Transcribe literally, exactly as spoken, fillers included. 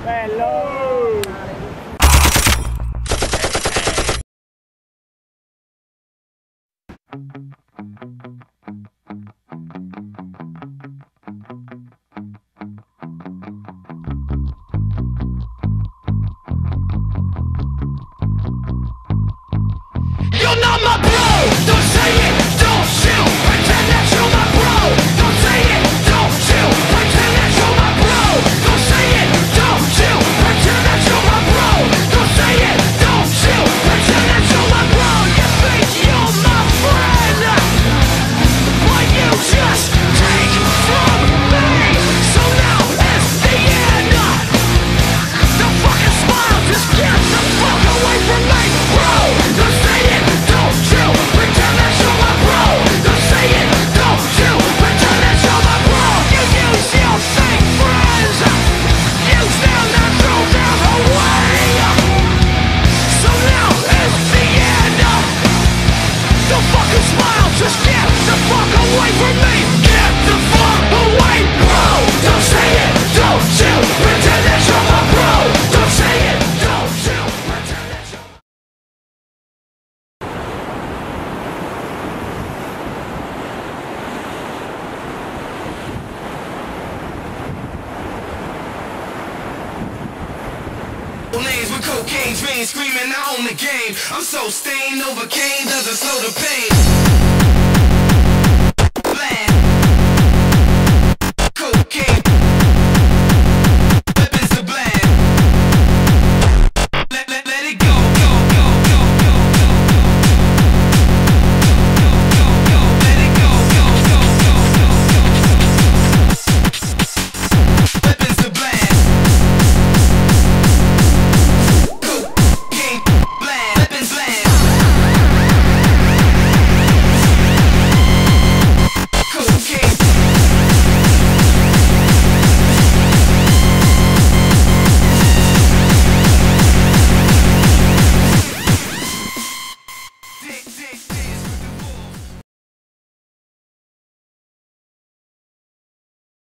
Bello! You're not my bro, don't say it, don't shoot, pretend that you're my bro. Don't say it, don't shoot, pretend that you're my bro. Don't say it, don't shoot, pretend that you're my bro. Don't say it, don't shoot, pretend that you're my bro. You think you're my friend, but you just take from me. So now it's the end. The fucking smile, just get the fuck away from me, bro. Don't say it. Don't you pretend that you're my bro. Don't say it, don't you pretend that you're my bro. You use your fake friends, use them to throw them away. So now is the end. Don't fucking smile, just get the fuck away from me. Get the fuck away, bro. Don't say it, don't you pretend that you're my bro. Don't say it, don't you pretend that you're names with cocaine dreams, screaming I own the game. I'm so stained, Novocaine doesn't slow the pain.